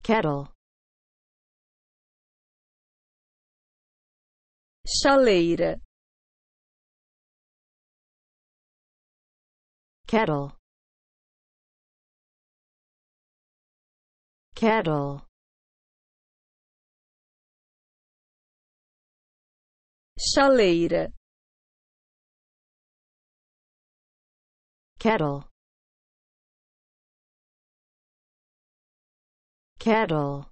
kettle, chaleira, kettle, kettle, chaleira, kettle, kettle,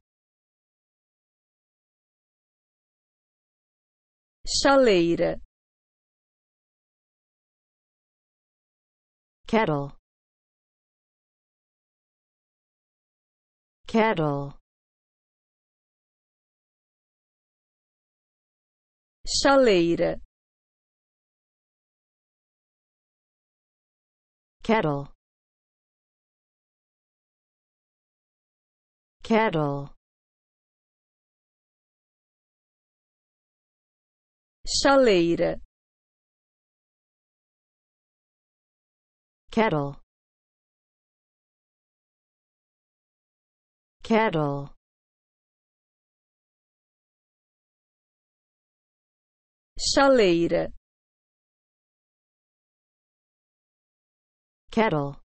chaleira, kettle, kettle, chaleira, kettle, kettle, chaleira, kettle, kettle, chaleira, kettle,